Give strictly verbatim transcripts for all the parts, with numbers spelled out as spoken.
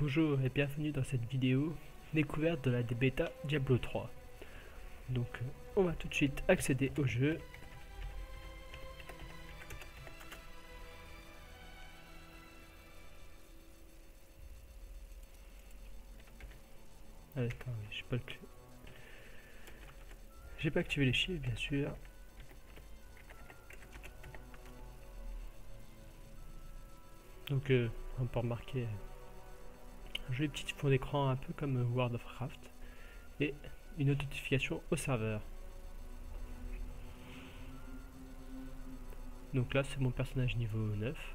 Bonjour et bienvenue dans cette vidéo découverte de la bêta Diablo trois. Donc on va tout de suite accéder au jeu. Ah, d'accord, j'ai pas, j'ai pas activé les chiffres bien sûr. Donc euh, on peut remarquer un joli petit fond d'écran un peu comme World of Warcraft et une authentification au serveur. Donc là c'est mon personnage niveau neuf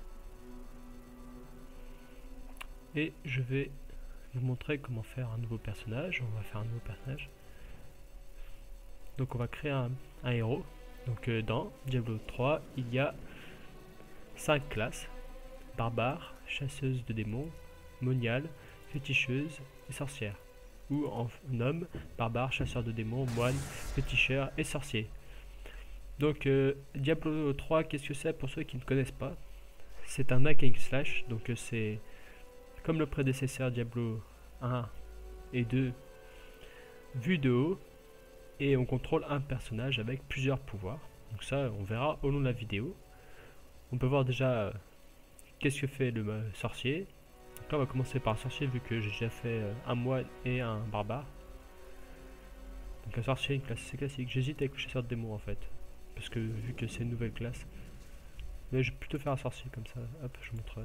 et je vais vous montrer comment faire un nouveau personnage. On va faire un nouveau personnage. Donc on va créer un, un héros. Donc euh, dans Diablo trois il y a cinq classes: barbare, chasseuse de démons, moniale, féticheuse et sorcière. Ou en homme, barbare, chasseur de démons, moine, féticheur et sorcier. Donc euh, Diablo trois, qu'est-ce que c'est pour ceux qui ne connaissent pas? C'est un hack and slash, donc euh, c'est comme le prédécesseur Diablo un et deux vu de haut, et on contrôle un personnage avec plusieurs pouvoirs. Donc ça on verra au long de la vidéo. On peut voir déjà euh, qu'est-ce que fait le euh, sorcier. Donc là on va commencer par un sorcier vu que j'ai déjà fait euh, un moine et un barbare. Donc un sorcier, une classe assez classique. J'hésite avec le chasseur de démons en fait, parce que vu que c'est une nouvelle classe. Mais je vais plutôt faire un sorcier comme ça. Hop, je vous montrerai.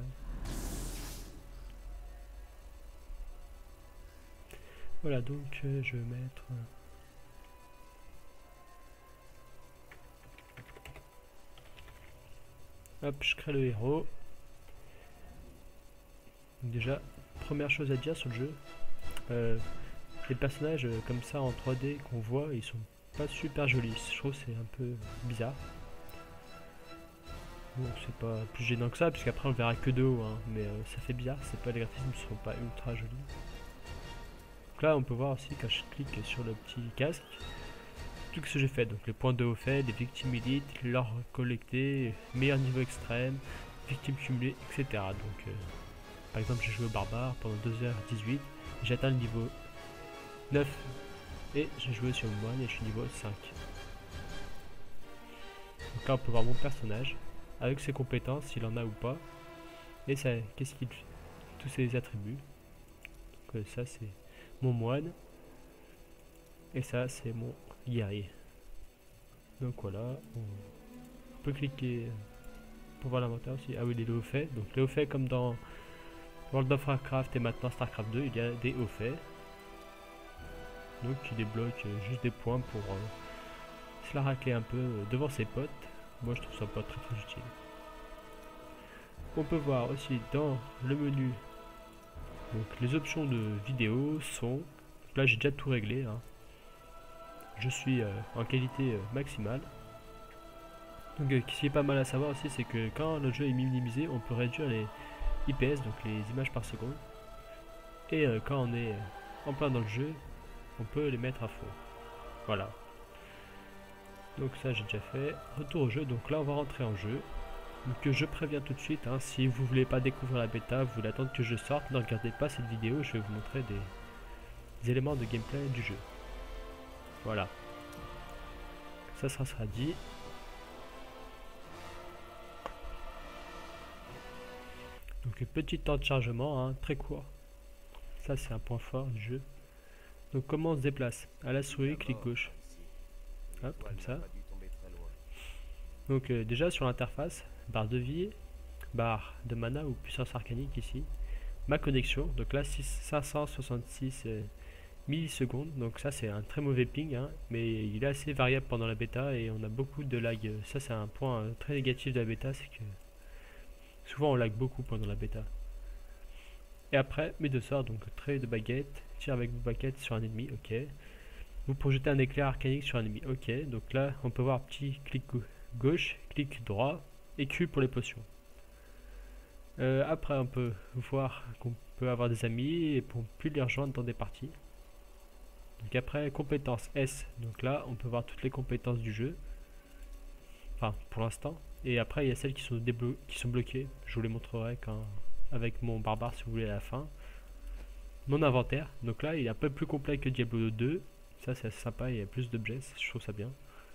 Voilà, donc euh, je vais mettre... Hop, je crée le héros. Donc déjà, première chose à dire sur le jeu, euh, les personnages euh, comme ça en trois D qu'on voit, ils sont pas super jolis. Je trouve que c'est un peu bizarre. Bon, c'est pas plus gênant que ça, puisqu'après on le verra que de haut, hein, mais euh, ça fait bizarre, c'est pas, les graphismes ne sont pas ultra jolis. Donc là, on peut voir aussi quand je clique sur le petit casque, tout ce que j'ai fait. Donc les points de haut fait, les victimes élites, l'or collecté, meilleur niveau extrême, victimes cumulées, et cetera. Donc, euh, par exemple, j'ai joué au barbare pendant deux heures dix-huit, j'ai atteint le niveau neuf, et j'ai joué sur le moine et je suis niveau cinq. Donc là, on peut voir mon personnage avec ses compétences, s'il en a ou pas, et ça, qu'est-ce qu'il fait, tous ses attributs. Donc euh, ça c'est mon moine, et ça c'est mon guerrier. Donc voilà, on peut cliquer pour voir l'inventaire aussi. Ah oui, les hauts faits. Donc les hauts faits comme dans World of Warcraft et maintenant Starcraft deux, il y a des hauts faits. Donc qui débloquent juste des points pour euh, se la racler un peu devant ses potes. Moi je trouve ça pas très très utile. On peut voir aussi dans le menu, donc les options de vidéo sont, donc là j'ai déjà tout réglé, hein. Je suis euh, en qualité euh, maximale. Donc euh, ce qui est pas mal à savoir aussi, c'est que quand le jeu est minimisé, on peut réduire les I P S, donc les images par seconde, et euh, quand on est en plein dans le jeu, on peut les mettre à fond. Voilà. Donc ça j'ai déjà fait. Retour au jeu, donc là on va rentrer en jeu. Donc je préviens tout de suite, hein, si vous voulez pas découvrir la bêta, vous voulez attendre que je sorte, ne regardez pas cette vidéo, je vais vous montrer des, des éléments de gameplay du jeu. Voilà. Ça sera, sera dit. Donc petit temps de chargement, hein, très court. Ça c'est un point fort du jeu. Donc comment on se déplace? À la souris, clic gauche. Hop, comme ça. Donc euh, déjà sur l'interface, barre de vie, barre de mana ou puissance arcanique ici, ma connexion, donc là cinq cent soixante-six euh, millisecondes, donc ça c'est un très mauvais ping, hein, mais il est assez variable pendant la bêta et on a beaucoup de lag. Ça c'est un point euh, très négatif de la bêta, c'est que souvent on lag beaucoup pendant la bêta. Et après mes deux sorts, donc trait de baguette, tir avec baguette sur un ennemi, ok. Vous projetez un éclair arcanique sur un ennemi, ok. Donc là on peut voir petit clic gauche, clic droit et Q pour les potions. Euh, après on peut voir qu'on peut avoir des amis et pour plus les rejoindre dans des parties. Donc après compétence S, donc là on peut voir toutes les compétences du jeu, enfin pour l'instant. Et après il y a celles qui sont, qui sont bloquées, je vous les montrerai quand, avec mon barbare si vous voulez à la fin. mon inventaire. Donc là, il est un peu plus complet que Diablo deux. Ça, c'est assez sympa, il y a plus d'objets, je trouve ça bien.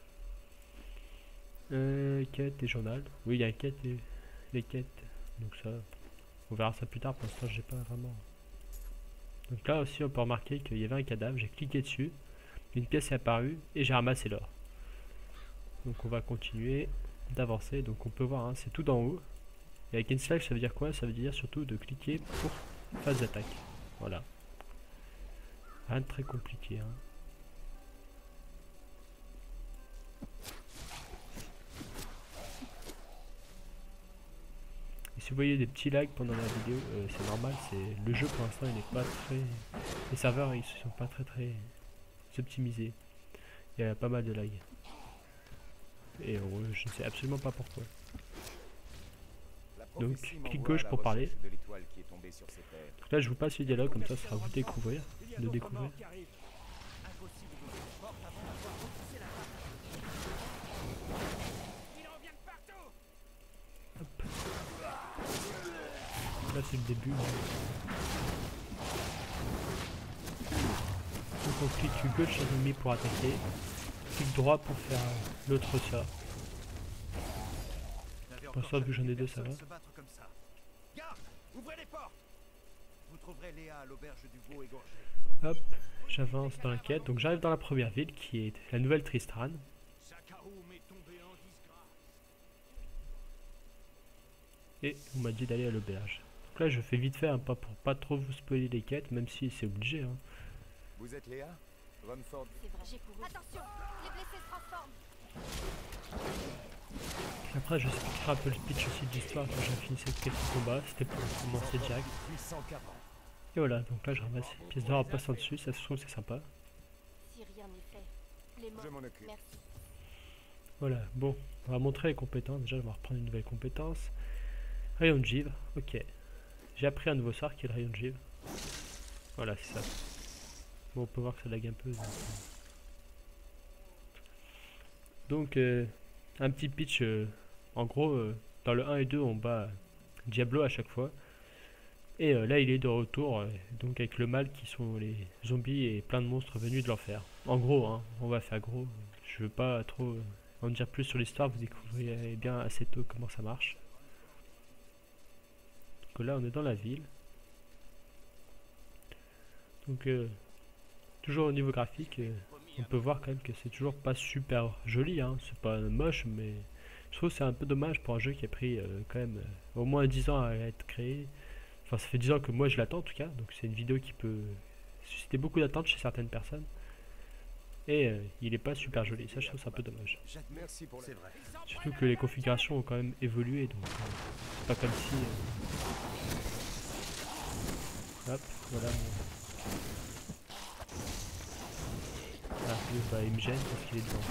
Euh, quête et journal. Oui, il y a une quête et les quêtes. Donc ça, on verra ça plus tard. Pour l'instant, j'ai pas vraiment. Donc là aussi, on peut remarquer qu'il y avait un cadavre. J'ai cliqué dessus, une pièce est apparue et j'ai ramassé l'or. Donc on va continuer d'avancer. Donc on peut voir, hein, c'est tout d'en haut. Et avec une slash, ça veut dire quoi? Ça veut dire surtout de cliquer pour phase d'attaque. Voilà. Rien de très compliqué. Hein. Et si vous voyez des petits lags pendant la vidéo, euh, c'est normal. C'est le jeu pour l'instant, il n'est pas très. Les serveurs, ils sont pas très très optimisés. Il y a pas mal de lag. Et euh, je ne sais absolument pas pourquoi. Donc, clic gauche pour parler. Donc là, je vous passe le dialogue, comme ça, ça sera vous découvrir, de découvrir. Hop. Là, c'est le début. Donc, on clique gauche sur l'ennemi pour attaquer. Clic droit pour faire l'autre sort. Pour ça, vu que j'en ai deux, ça va. Hop, j'avance dans la quête. Donc j'arrive dans la première ville qui est la nouvelle Tristram. Et on m'a dit d'aller à l'auberge. Donc là je fais vite fait, hein, pas pour pas trop vous spoiler les quêtes, même si c'est obligé. Hein. Vous êtes Léa? Rumford. Attention, les blessés se transforment. Après je expliquerai un peu le pitch aussi de l'histoire quand j'ai fini cette quête de combat. C'était pour commencer direct. Et voilà, donc là je ramasse une pièce d'or en passant dessus, ça se trouve c'est sympa. Si rien n'est fait, les morts. Je m'en occupe. Merci. Voilà, bon, on va montrer les compétences. Déjà je vais reprendre une nouvelle compétence. Rayon de givre, ok. J'ai appris un nouveau sort qui est le rayon de givre. Voilà, c'est ça. Bon, on peut voir que ça lag un peu. Donc, donc euh, un petit pitch. Euh, en gros, euh, dans le un et deux, on bat Diablo à chaque fois. Et euh, là, il est de retour, euh, donc avec le mal qui sont les zombies et plein de monstres venus de l'enfer. En gros, hein, on va faire gros. Je veux pas trop en dire plus sur l'histoire, vous découvrirez bien assez tôt comment ça marche. Donc là, on est dans la ville. Donc, euh, toujours au niveau graphique, euh, on peut voir quand même que c'est toujours pas super joli. Hein. C'est pas moche, mais je trouve que c'est un peu dommage pour un jeu qui a pris euh, quand même euh, au moins dix ans à être créé. Enfin, ça fait dix ans que moi je l'attends en tout cas. Donc, c'est une vidéo qui peut susciter beaucoup d'attentes chez certaines personnes. Et euh, il est pas super joli. Ça, je trouve c'est un peu dommage. Merci pour c'est vrai. Surtout que les configurations ont quand même évolué. Donc, euh, c'est pas comme si. Euh... Hop, voilà mon. Ah, lui, bah, il me gêne parce qu'il est devant.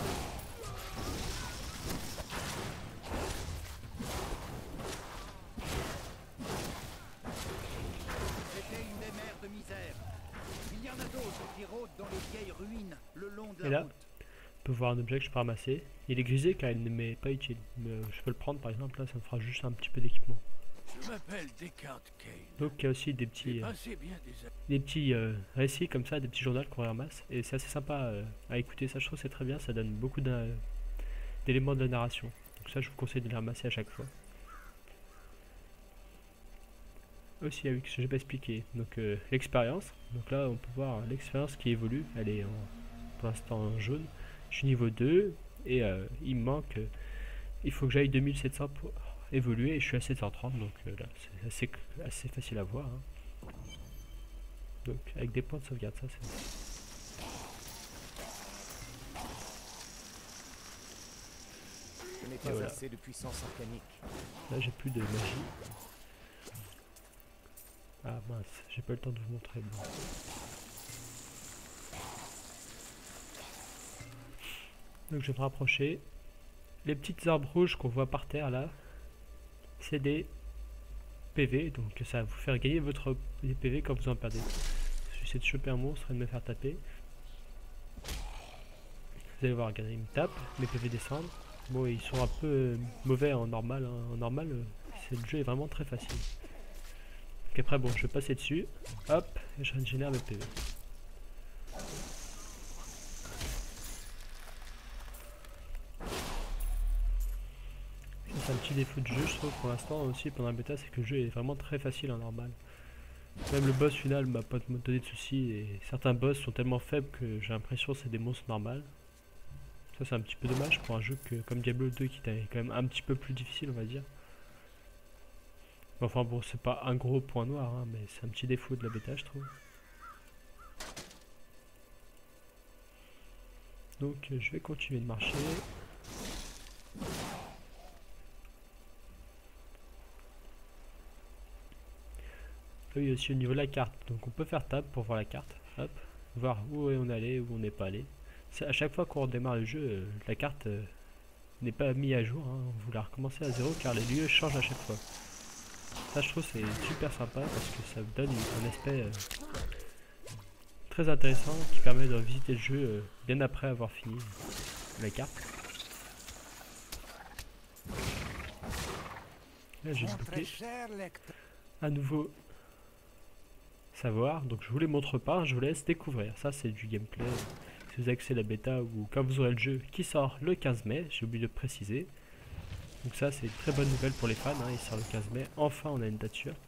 C'était une des mers de misère. Il y en a d'autres qui rôdent dans les vieilles ruines le long de la Et là, route. on peut voir un objet que je peux ramasser. Il est grisé car il ne m'est pas utile. Mais euh, je peux le prendre par exemple, là ça me fera juste un petit peu d'équipement. Je m'appelle Descartes Kane. Donc il y a aussi des petits, euh, des petits euh, récits comme ça, des petits journaux qu'on ramasse. Et c'est assez sympa euh, à écouter, ça je trouve c'est très bien, ça donne beaucoup d'éléments de la narration. Donc ça je vous conseille de les ramasser à chaque fois. Aussi avec ce que j'ai pas expliqué, donc euh, l'expérience. Donc là on peut voir l'expérience qui évolue, elle est en, pour l'instant en jaune. Je suis niveau deux et euh, il me manque, euh, il faut que j'aille deux mille sept cents pour évoluer et je suis à sept cent trente, donc euh, là c'est assez, assez facile à voir. Hein. Donc avec des points de sauvegarde, ça c'est... Je n'ai pas voilà. assez de puissance organique. Là j'ai plus de magie. Ah mince, j'ai pas le temps de vous montrer. Bon. Donc je vais me rapprocher. Les petites arbres rouges qu'on voit par terre là, c'est des P V, donc ça va vous faire gagner votre des P V quand vous en perdez. J'essaie de choper un monstre et de me faire taper. Vous allez voir, regardez, il me tape, mes P V descendent. Bon, ils sont un peu euh, mauvais en normal. Hein. En normal, euh, le jeu est vraiment très facile. Donc après bon je vais passer dessus, hop, et je régénère mes P V. C'est un petit défaut du jeu je trouve pour l'instant aussi pendant la bêta, c'est que le jeu est vraiment très facile en normal. Même le boss final m'a pas donné de soucis et certains boss sont tellement faibles que j'ai l'impression que c'est des monstres normales. Ça c'est un petit peu dommage pour un jeu que, comme Diablo deux qui était quand même un petit peu plus difficile on va dire. Enfin bon c'est pas un gros point noir hein, mais c'est un petit défaut de la bêta je trouve. Donc euh, je vais continuer de marcher. Oui aussi au niveau de la carte, donc on peut faire tab pour voir la carte, hop, voir où on est allé, où on n'est pas allé. À chaque fois qu'on redémarre le jeu, euh, la carte euh, n'est pas mise à jour, hein. Vous la recommencez à zéro car les lieux changent à chaque fois. Ça je trouve c'est super sympa parce que ça vous donne un aspect euh, très intéressant qui permet de visiter le jeu euh, bien après avoir fini la carte. Là j'ai débloqué à nouveau savoir, donc je vous les montre pas, je vous laisse découvrir. Ça c'est du gameplay. Si vous accédez à la bêta ou quand vous aurez le jeu qui sort le quinze mai, j'ai oublié de préciser. Donc ça c'est une très bonne nouvelle pour les fans, hein, il sort le quinze mai, enfin on a une date sûre.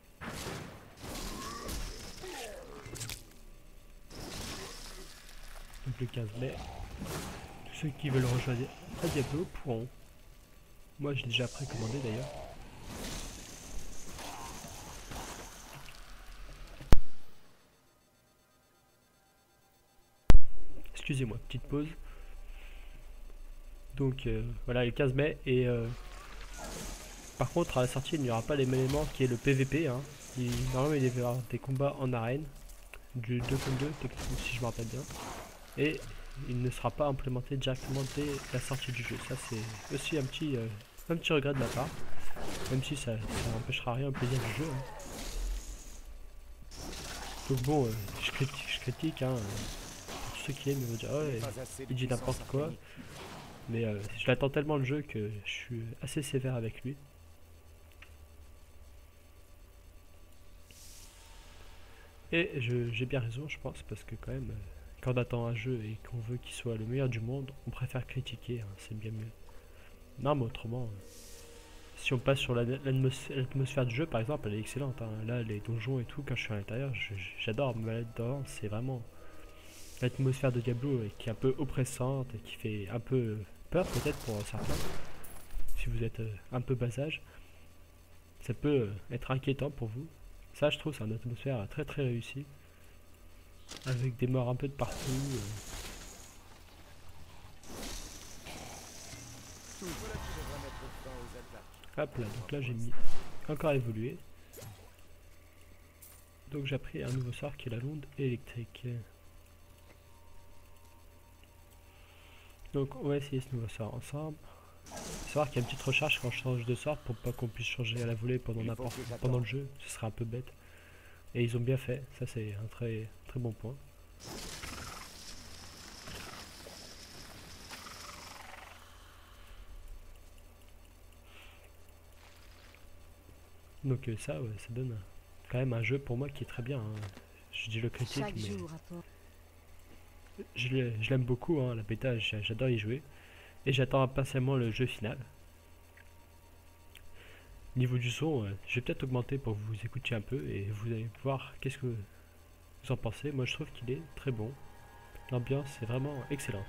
Donc le quinze mai, tous ceux qui veulent rejoindre à Diablo pourront. Moi j'ai déjà précommandé d'ailleurs. Excusez-moi, petite pause. Donc euh, voilà le quinze mai et euh, par contre à la sortie il n'y aura pas les éléments qui est le P V P hein. Il, normalement il y avoir des combats en arène du deux contre deux si je me rappelle bien et il ne sera pas implémenté directement dès la sortie du jeu. Ça c'est aussi un petit euh, un petit regret de ma part, même si ça n'empêchera rien au plaisir du jeu hein. Donc bon euh, je critique, je critique hein, pour ceux qui aiment ils vont dire oh, il dit n'importe quoi. Mais euh, je l'attends tellement le jeu que je suis assez sévère avec lui. Et j'ai bien raison je pense parce que quand même euh, quand on attend un jeu et qu'on veut qu'il soit le meilleur du monde, on préfère critiquer, hein, c'est bien mieux. Non mais autrement, euh, si on passe sur l'atmosphère du jeu par exemple, elle est excellente. Hein. Là les donjons et tout, quand je suis à l'intérieur, j'adore me balader dedans, c'est vraiment l'atmosphère de Diablo qui est un peu oppressante et qui fait un peu peur peut-être pour certains. Si vous êtes euh, un peu bas âge, ça peut euh, être inquiétant pour vous. Ça je trouve c'est une atmosphère très très réussie. Avec des morts un peu de partout. Euh. Hop là, donc là j'ai mis encore évolué. Donc j'ai appris un nouveau sort qui est la l'onde électrique. Donc on va essayer ce nouveau sort ensemble. Savoir qu'il y a une petite recharge quand je change de sort pour pas qu'on puisse changer à la volée pendant n'importe pendant le jeu, ce serait un peu bête. Et ils ont bien fait, ça c'est un très très bon point. Donc euh, ça ouais, ça donne quand même un jeu pour moi qui est très bien. Hein. Je dis le critique mais je l'aime beaucoup, hein, la bêta, j'adore y jouer. Et j'attends impatiemment le jeu final. Niveau du son, euh, je vais peut-être augmenter pour que vous écoutiez un peu et vous allez voir qu'est-ce que vous en pensez. Moi je trouve qu'il est très bon. L'ambiance est vraiment excellente.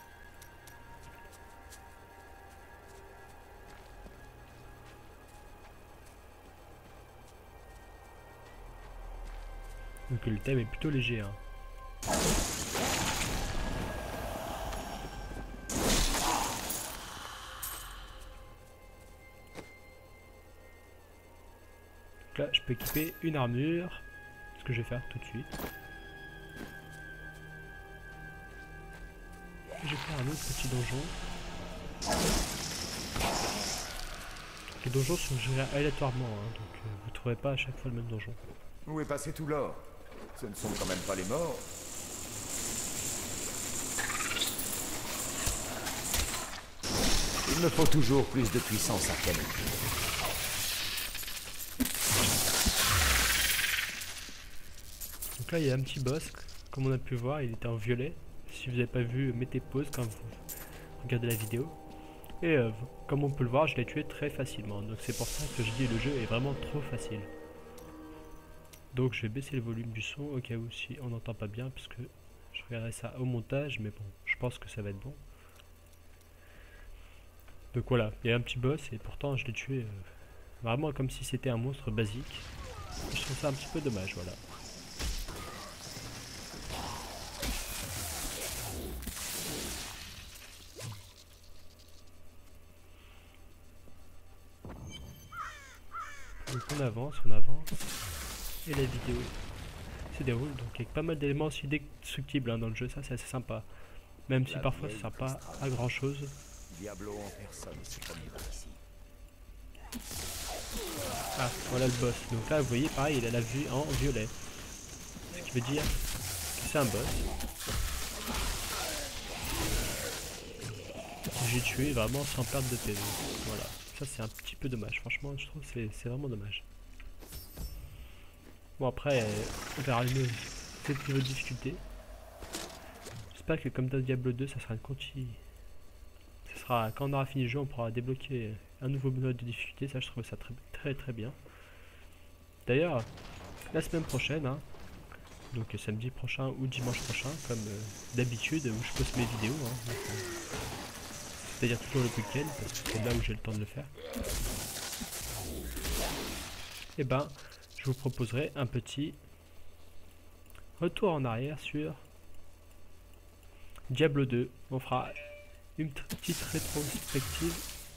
Donc le thème est plutôt léger. Hein. Là, je peux équiper une armure, ce que je vais faire tout de suite. Je vais faire un autre petit donjon. Les donjons sont gérés aléatoirement, hein, donc euh, vous ne trouverez pas à chaque fois le même donjon. Où est passé tout l'or? Ce ne sont quand même pas les morts. Il me faut toujours plus de puissance arcanique. Donc là il y a un petit boss, comme on a pu voir, il était en violet. Si vous n'avez pas vu, mettez pause quand vous regardez la vidéo. Et euh, comme on peut le voir, je l'ai tué très facilement. Donc c'est pour ça que je dis le jeu est vraiment trop facile. Donc je vais baisser le volume du son au cas où si on n'entend pas bien, parce que je regarderai ça au montage, mais bon, je pense que ça va être bon. Donc voilà, il y a un petit boss et pourtant je l'ai tué euh, vraiment comme si c'était un monstre basique. Je trouve ça un petit peu dommage, voilà. Donc on avance, on avance, et la vidéo se déroule donc avec pas mal d'éléments aussi destructibles hein, dans le jeu, ça c'est assez sympa. Même si La parfois ça vieille sert pas Tristram. à grand chose. Diablo en personne, c'est comme il va ici. Ah, voilà le boss. Donc là vous voyez pareil, il a la vue en violet. Ce qui veut dire que c'est un boss. Que j'ai tué vraiment sans perdre de P V. Voilà. Ça c'est un petit peu dommage, franchement je trouve que c'est vraiment dommage. Bon après, euh, on verra le cette niveau de difficulté. J'espère que comme dans Diablo deux ça sera une continue. Ça sera quand on aura fini le jeu on pourra débloquer un nouveau mode de difficulté, ça je trouve ça très très très bien. D'ailleurs, la semaine prochaine, hein, donc samedi prochain ou dimanche prochain, comme euh, d'habitude où je poste mes vidéos, hein, c'est-à-dire toujours le week-end parce que c'est là où j'ai le temps de le faire. Et ben, je vous proposerai un petit retour en arrière sur Diablo deux. On fera une petite rétrospective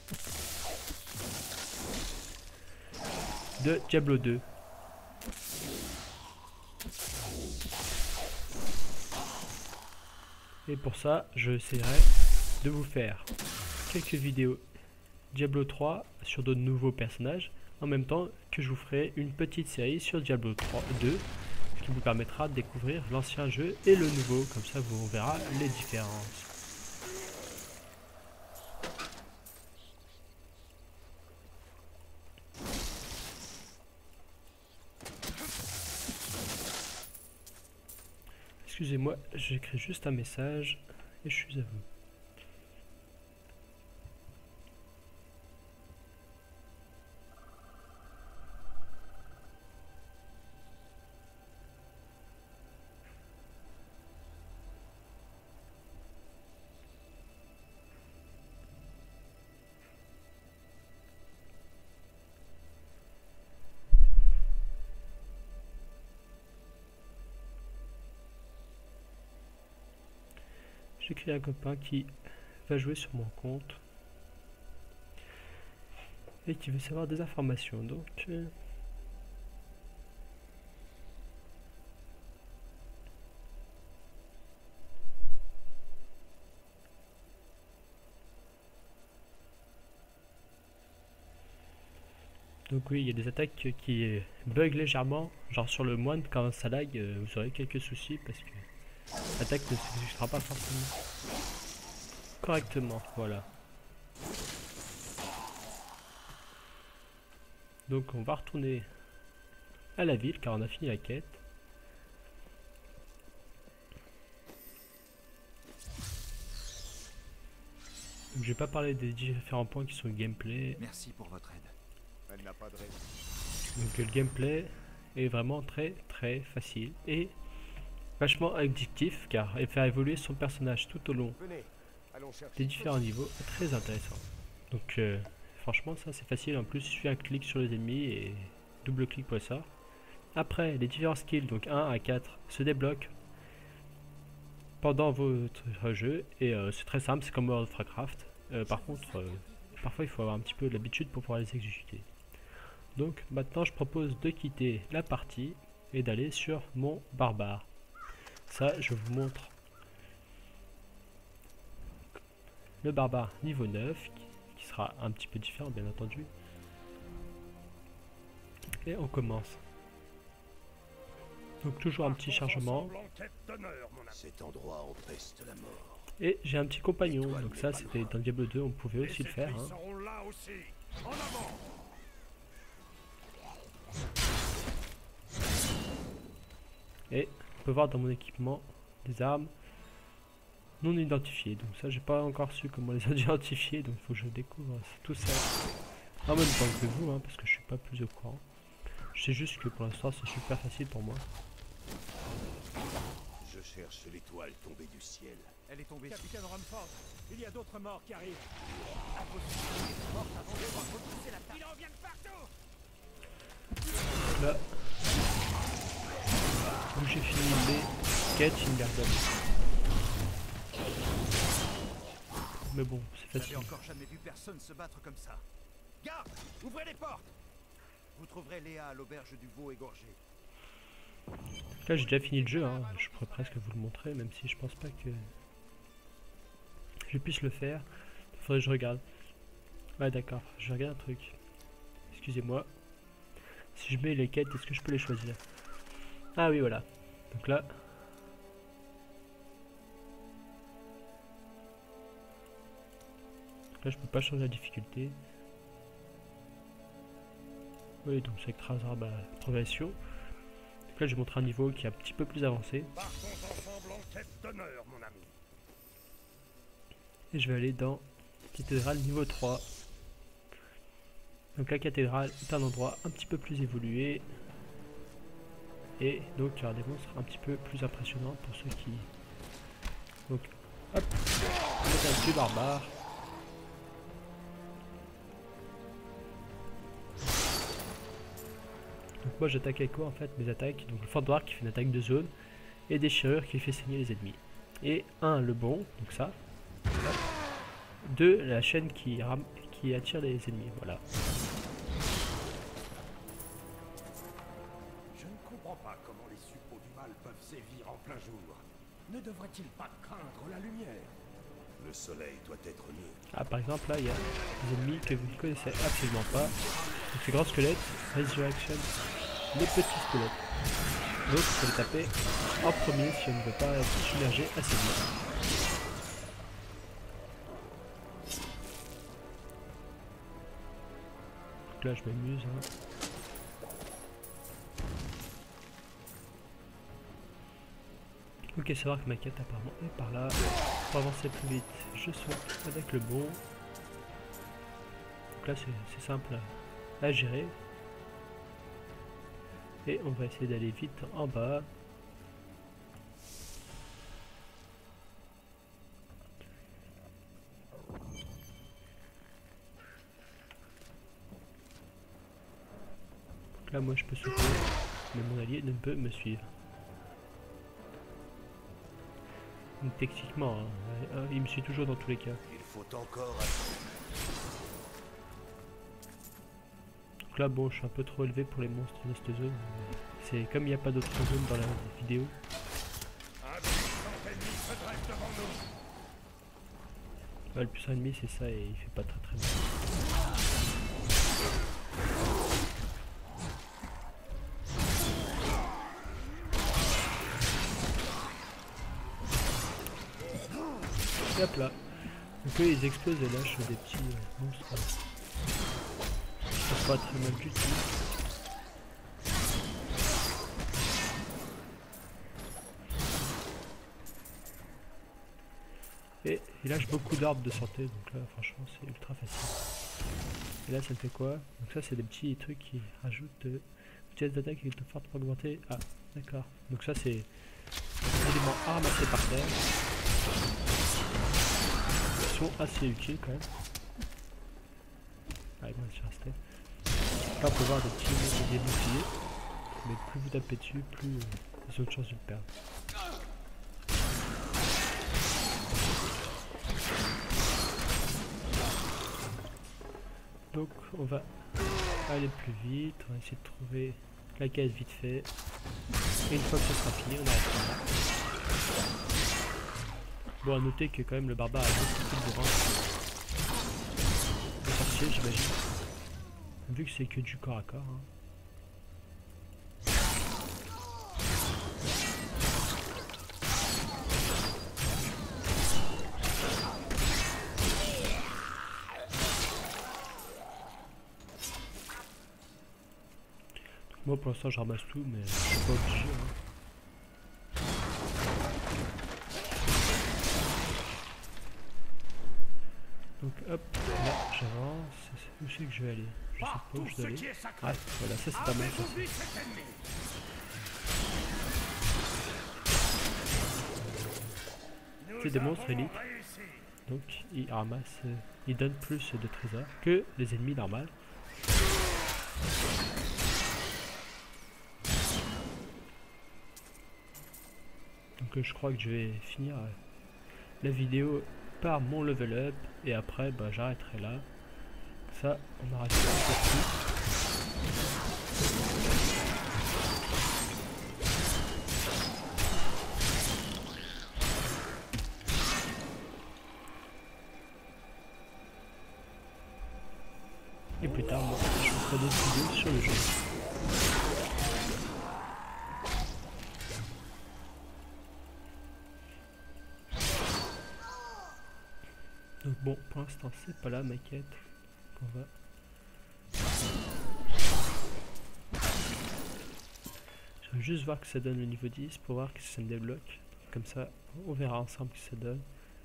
de Diablo deux. Et pour ça, je essaierai de vous faire quelques vidéos Diablo trois sur de nouveaux personnages, en même temps que je vous ferai une petite série sur Diablo trois deux qui vous permettra de découvrir l'ancien jeu et le nouveau, comme ça vous verrez les différences. Excusez-moi, j'écris juste un message et je suis à vous. J'écris à un copain qui va jouer sur mon compte et qui veut savoir des informations, donc euh, donc oui, il y a des attaques qui euh, bug légèrement, genre sur le moine quand ça lag, euh, vous aurez quelques soucis parce que l'attaque ne s'exécutera pas forcément correctement, voilà. Donc on va retourner à la ville car on a fini la quête. Donc, je vais pas parler des différents points qui sont le gameplay. Merci pour votre aide. Elle n'a pas de raison. Donc le gameplay est vraiment très très facile et vachement addictif car il fait évoluer son personnage tout au long Venez, allons chercher. des différents niveaux, très intéressant. Donc euh, franchement ça c'est facile, en plus il suffit un clic sur les ennemis et double clic pour ça. Après les différents skills, donc un à quatre, se débloquent pendant votre jeu et euh, c'est très simple, c'est comme World of Warcraft. Euh, par contre euh, parfois il faut avoir un petit peu l'habitude pour pouvoir les exécuter. Donc maintenant je propose de quitter la partie et d'aller sur mon barbare. Ça je vous montre le barbare niveau neuf qui sera un petit peu différent bien entendu. Et on commence. Donc toujours un petit chargement. Cet endroit empeste la mort. Et j'ai un petit compagnon, donc ça c'était dans Diablo deux, on pouvait aussi le faire. Hein. seront là aussi. En avant. Et on peut voir dans mon équipement des armes non identifiées. Donc ça, j'ai pas encore su comment les identifier. Donc il faut que je découvre tout ça en même temps que vous, hein, parce que je suis pas plus au courant. Je sais juste que pour l'instant, c'est super facile pour moi. Je cherche l'étoile tombée du ciel. Elle est tombée. Capitaine Rumford, il y a d'autres morts qui arrivent. Impossible d'être morte avant de voir repousser l'attaque. Il en vient de partout. Là, donc j'ai fini les quêtes Ingarden. Mais bon, c'est J'avais facile. encore jamais vu personne se battre comme ça. Garde, ouvrez les portes. Vous trouverez Léa à l'auberge du veau égorgé. Là, j'ai déjà fini le jeu, hein. Je pourrais presque vous le montrer, même si je pense pas que je puisse le faire. Il faudrait que je regarde. Ouais, d'accord, je regarde un truc. Excusez-moi. Si je mets les quêtes, est-ce que je peux les choisir? Ah oui, voilà. Donc là. Là, je peux pas changer la difficulté. Oui, donc c'est écrasera ma progression. Donc là, je vais montrer un niveau qui est un petit peu plus avancé. Partons ensemble en quête d'honneur, mon ami. Et je vais aller dans cathédrale niveau trois. Donc la cathédrale est un endroit un petit peu plus évolué. Et donc il y aura des monstres un petit peu plus impressionnants pour ceux qui... Donc hop, on met un petit barbare. Donc moi j'attaque avec quoi en fait mes attaques? Donc le Fendouar qui fait une attaque de zone. Et déchirure qui fait saigner les ennemis. Et un le bon, donc ça. deux la chaîne qui, ram qui attire les ennemis, voilà. Je ne comprends pas comment les suppôts du mal peuvent sévir en plein jour. Ne devrait-il pas craindre la lumière? Le soleil doit être neutre. Ah par exemple là il y a des ennemis que vous ne connaissez absolument pas. Donc ces grands squelettes, Resurrection, les petits squelettes. Donc il faut les taper en premier si on ne veut pas être submergé assez vite. Donc là je m'amuse. Hein. Ok, savoir que ma quête apparemment est par là. Pour avancer plus vite, je saute avec le bon. Donc là c'est simple à gérer. Et on va essayer d'aller vite en bas. Donc là moi je peux sauter, mais mon allié ne peut me suivre. Donc techniquement, hein, euh, il me suit toujours dans tous les cas. Il faut encore attendre. Donc là bon je suis un peu trop élevé pour les monstres de cette zone. C'est comme il n'y a pas d'autres zones dans la vidéo. Un puissant ennemi se dresse devant nous. Ouais, le puissant ennemi c'est ça et il fait pas très très mal. Et hop là. Donc eux ils explosent et lâchent des petits euh, monstres. C'est pas très mal du tout. Et il lâche beaucoup d'arbres de santé, donc là franchement c'est ultra facile. Et là ça me fait quoi? Donc ça c'est des petits trucs qui rajoutent euh, vitesse d'attaque avec de fortes pour augmenter. Ah d'accord. Donc ça c'est des éléments à ramasser par terre. Ils sont assez utiles quand même. Allez moi je suis resté. Là on peut voir des petits monstres des boucliers. Mais plus vous tapez dessus, plus euh, ils ont de chance de le perdre. Donc on va aller plus vite, on va essayer de trouver la quête vite fait. Et une fois que ce sera fini, on arrêtera. Bon à noter que quand même le barbare a beaucoup plus de rangs. Le sorcier j'imagine. Vu que c'est que du corps à corps. Hein. Moi pour l'instant je ramasse tout mais je suis pas obligé. Hein. Donc hop, là j'avance. Où c'est que je vais aller? Je sais pas où je dois aller. Ah voilà, ça c'est pas mal ça. C'est des monstres élites. Donc ils ramassent, euh, ils donnent plus de trésors que les ennemis normaux. Donc euh, je crois que je vais finir euh, la vidéo par mon level up et après bah, j'arrêterai là. Ça on aura fait un peu plus. Et plus tard, moi, je ferai d'autres vidéos sur le jeu. Donc bon, pour l'instant, c'est pas là ma quête qu'on va. Je vais juste voir que ça donne le niveau dix pour voir que ça me débloque. Comme ça, on verra ensemble ce que ça donne.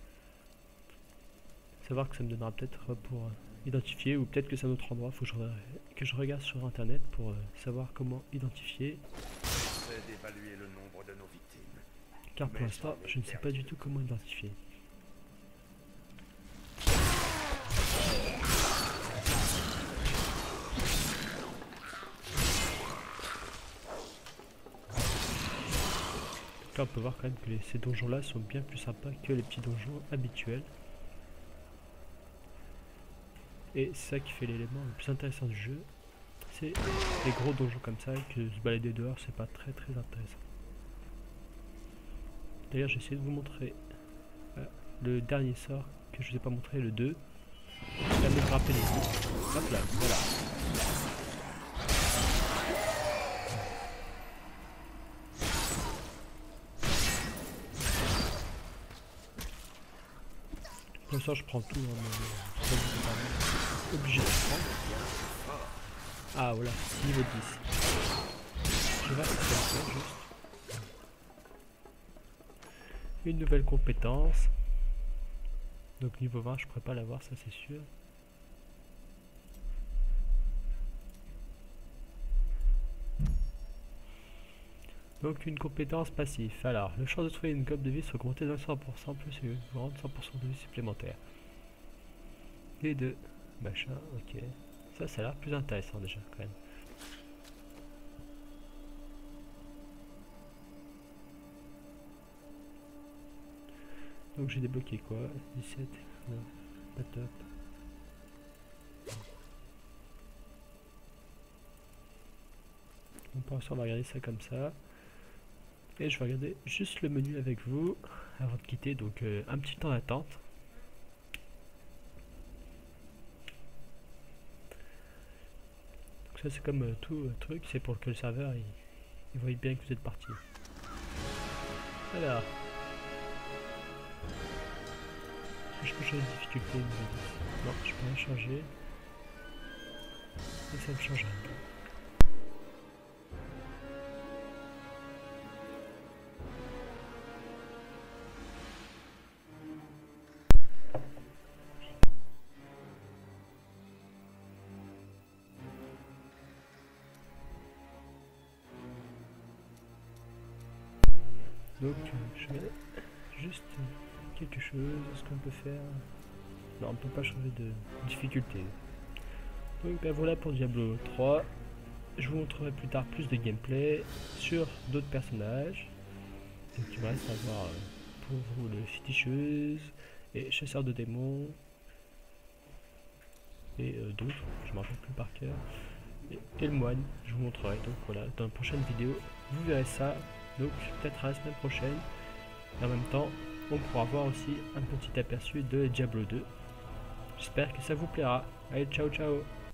Savoir que ça me donnera peut-être pour identifier, ou peut-être que c'est un autre endroit. Faut que je, que je regarde sur internet pour euh, savoir comment identifier. D'évaluer le nombre de nos victimes. Car pour l'instant, je ne sais pas du tout comment identifier. Là, on peut voir quand même que les, ces donjons-là sont bien plus sympas que les petits donjons habituels. Et c'est ça qui fait l'élément le plus intéressant du jeu. C'est les gros donjons comme ça, que se balader dehors, c'est pas très très intéressant. D'ailleurs, j'ai essayé de vous montrer euh, le dernier sort que je vous ai pas montré, le deux. Ça permet de grimper les yeux. Hop là, voilà. Pour l'instant, je prends tout. Hein, mais ça, c'est pas obligé de prendre. Ah voilà, niveau dix. Je vais voir ce que ça fait juste. Une nouvelle compétence. Donc niveau vingt, je pourrais pas l'avoir, ça c'est sûr. Donc une compétence passive. Alors, le chance de trouver une cope de vie sera augmentée de cent pour cent plus et vous rendre cent pour cent de vie supplémentaire. Et deux. Machin, ok. Ça, ça a l'air plus intéressant déjà quand même. Donc j'ai débloqué quoi? dix-sept, non, pas top. Donc pour l'instant on va regarder ça comme ça. Et je vais regarder juste le menu avec vous avant de quitter, donc euh, un petit temps d'attente. Donc ça c'est comme euh, tout euh, truc, c'est pour que le serveur il, il voit bien que vous êtes parti. Alors, je peux changer de difficulté? Non, je peux rien changer. Et ça me change rien. Donc je vais juste quelque chose, est-ce qu'on peut faire? Non, on peut pas changer de difficulté. Donc ben voilà pour Diablo trois. Je vous montrerai plus tard plus de gameplay sur d'autres personnages. Donc il me reste à voir pour vous le féticheuse et chasseur de démons et euh, d'autres, je ne me rappelle plus par cœur. Et, et le moine, je vous montrerai. Donc voilà, dans la prochaine vidéo, vous verrez ça. Donc peut-être à la semaine prochaine. Et en même temps, on pourra voir aussi un petit aperçu de Diablo deux. J'espère que ça vous plaira. Allez, ciao ciao.